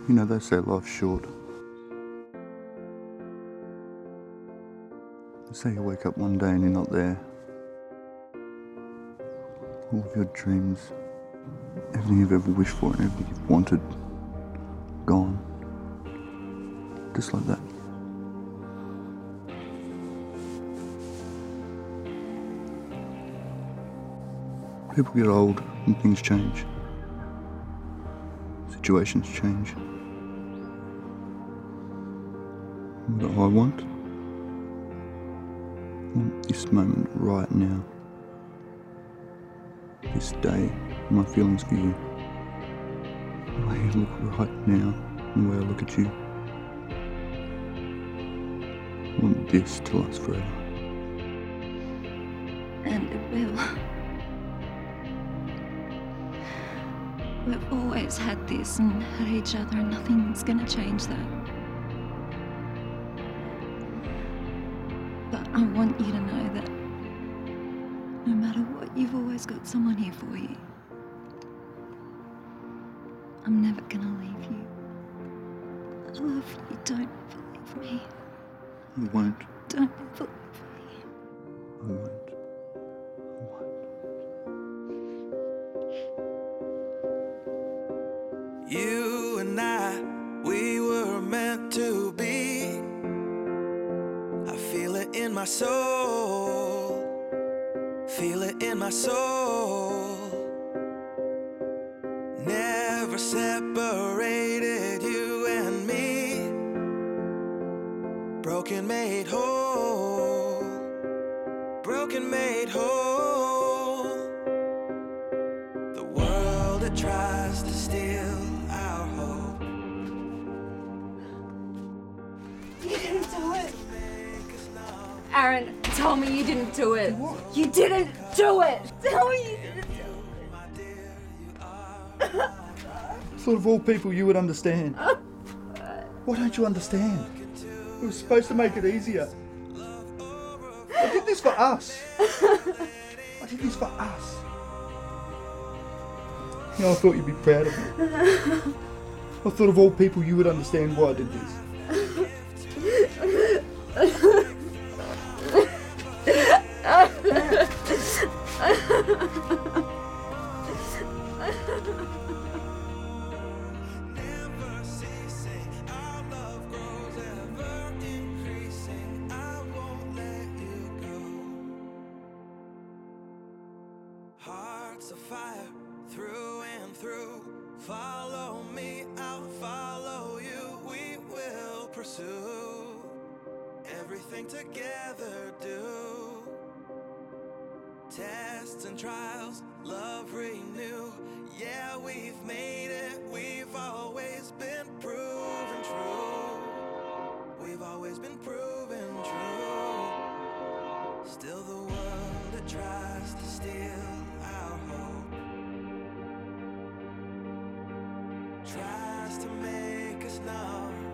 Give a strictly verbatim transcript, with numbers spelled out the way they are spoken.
You know, they say life's short. They say you wake up one day and you're not there. All of your dreams, everything you've ever wished for and everything you've wanted, gone. Just like that. People get old and things change. Situations change. What I want? I want this moment right now. This day, my feelings for you. The way you look right now, and the way I look at you. I want this to last forever. And it will. We've always had this and had each other, and nothing's gonna change that. But I want you to know that no matter what, you've always got someone here for you. I'm never gonna leave you. I love you. Don't ever leave me. I won't. Don't ever leave me. I won't. I won't. You and I, we were meant to be. I feel it in my soul. Feel it in my soul. Never separated, you and me. Broken made whole. Broken made whole. The world that tries to steal our hope. You didn't do it. Aaron, tell me you didn't do it. You didn't do it. Tell me you didn't do it. Sort of all people you would understand. Why don't you understand? It was supposed to make it easier. I did this for us. I did this for us. You know, I thought you'd be proud of me. I thought of all people you would understand why I did this. Never ceasing, our love grows ever increasing. I won't let you go. Hearts of fire through and through. Follow me, I'll follow you. We will pursue everything together. Do tests and trials, love renew. Yeah, we've made it. We've always been proven true. We've always been proven true. Still the world that tries to steal our hope, tries to make us numb.